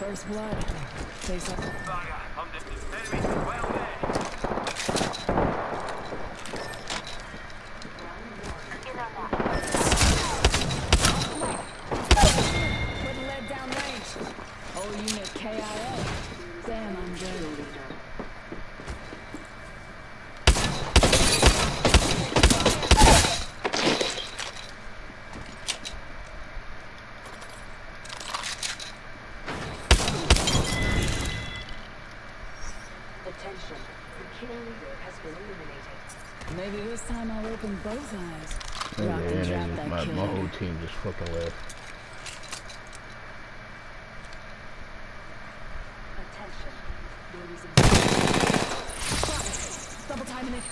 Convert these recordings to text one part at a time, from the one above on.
First blood. Face up. Vaga, on the enemy well there. Putting lead down range. Whole unit KIA. Damn, I'm good. Attention, the kill leader has been eliminated. Maybe this time I'll open both eyes. And Rock and drop then that my kill whole leader. team just fucking left. Attention, there is a Double timing it.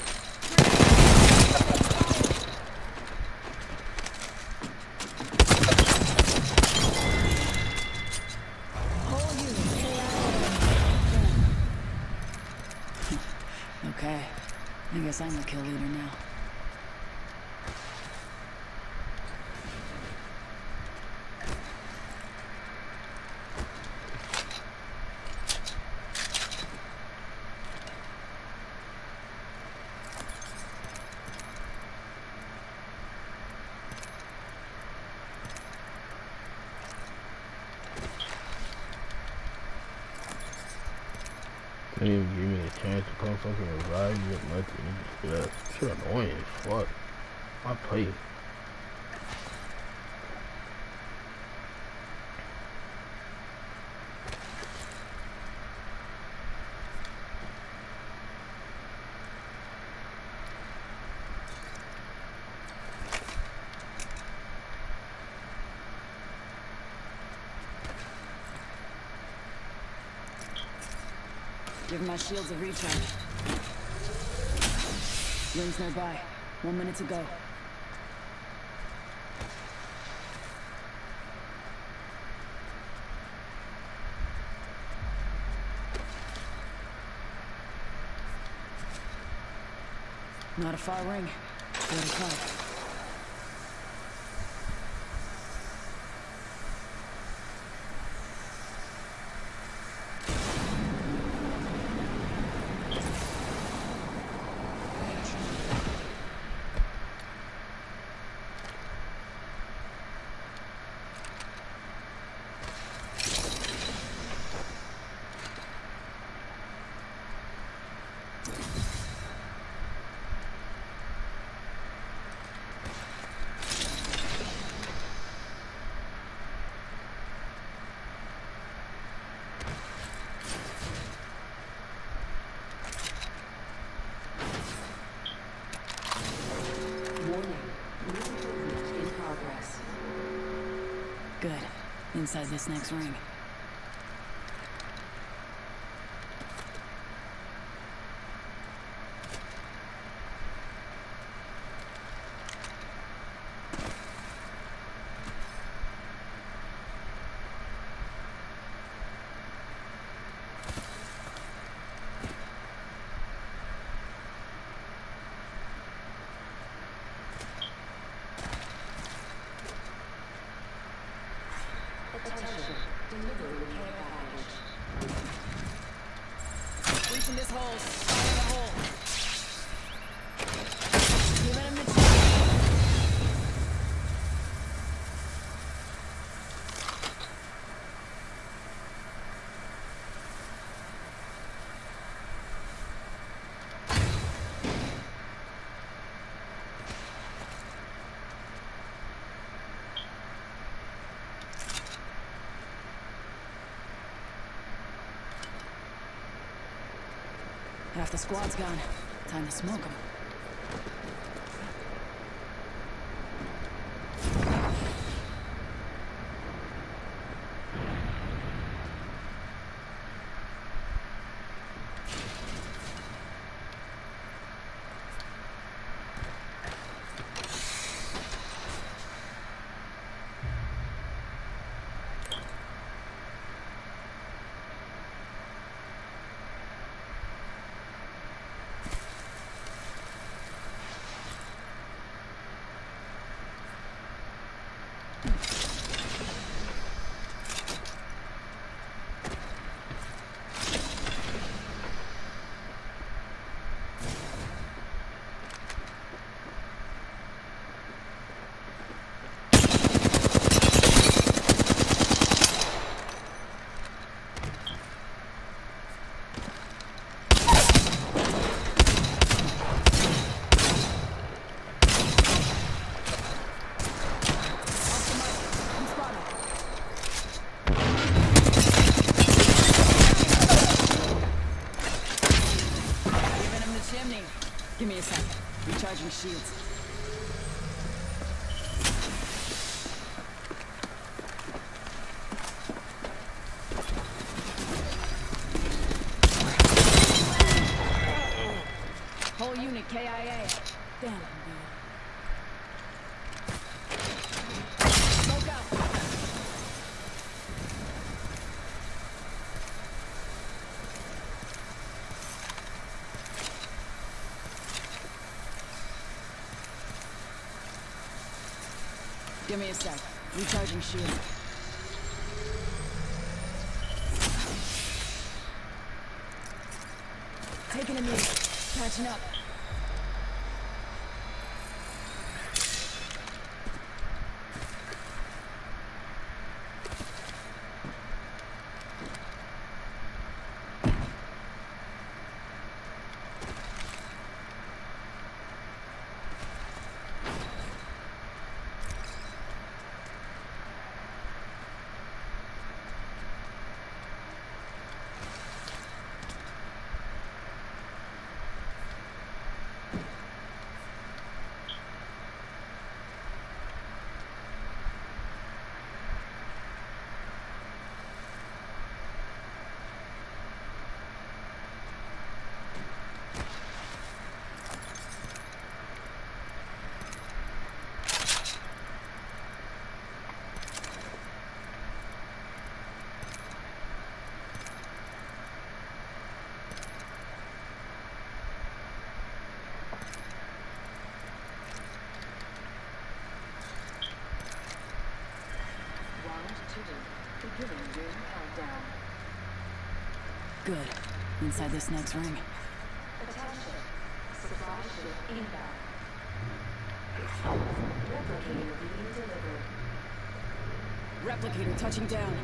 Whole unit KIA. Okay. I guess I'm the kill leader now. They didn't even give me a chance to come fucking revive you or nothing. You just do that. Shit annoying as fuck. I play. Give my shields a recharge. Rings nearby. 1 minute to go. Not a far ring. 45. Good. Inside this next ring. Attention, delivering care package. Reaching this hole. Fire the hole. Giving him the Half the squad's gone. Time to smoke them. Give me a sec. Recharging shield. Taking a knee. Patching up. Beginning ring countdown. Good. Inside this next ring. Attention. Supply ship inbound. Replicator being delivered. Replicator touching down.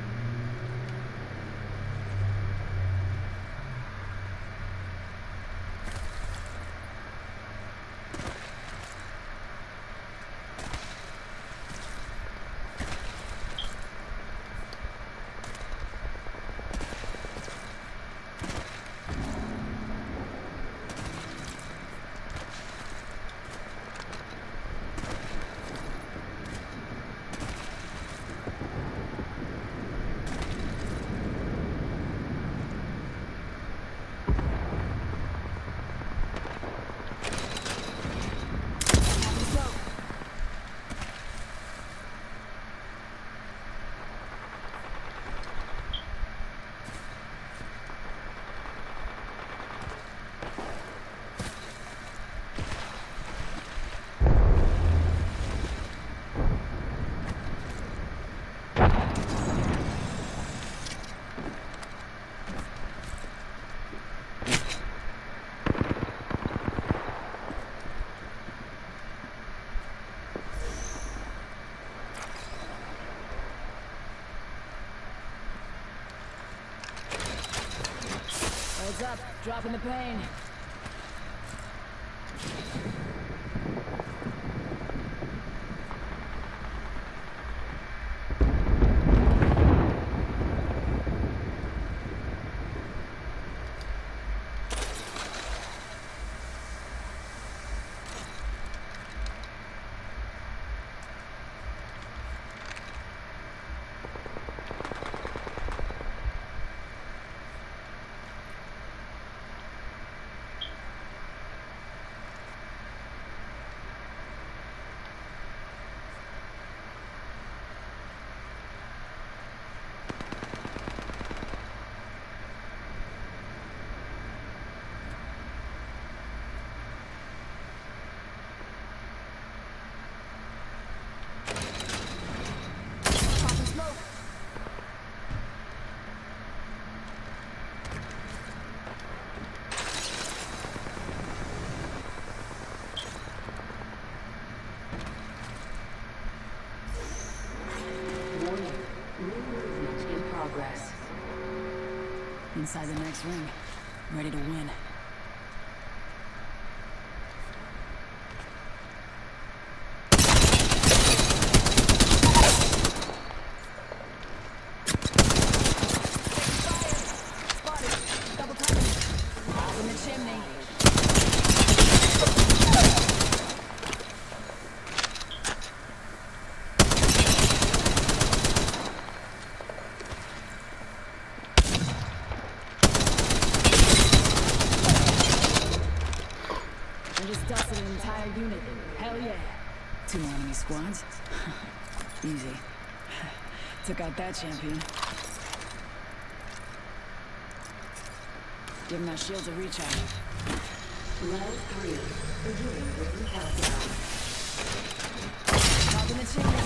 Heads up, dropping the pain. Inside the next ring, ready to win. Spotted. Double timing. Out in the chimney. Just dusted an entire unit. Hell yeah. 2 more enemy squads? Easy. Took out that champion. Give my shields a recharge. Level 3. Beginning ring countdown. Up in the chimney.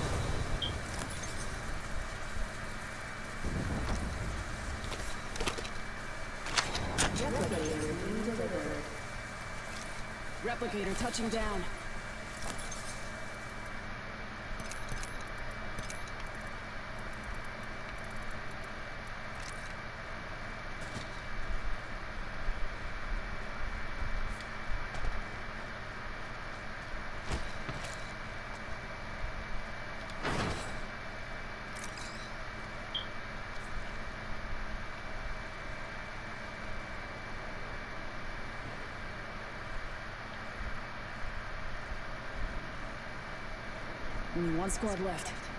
Replicator being delivered. Replicator touching down. Only one squad left.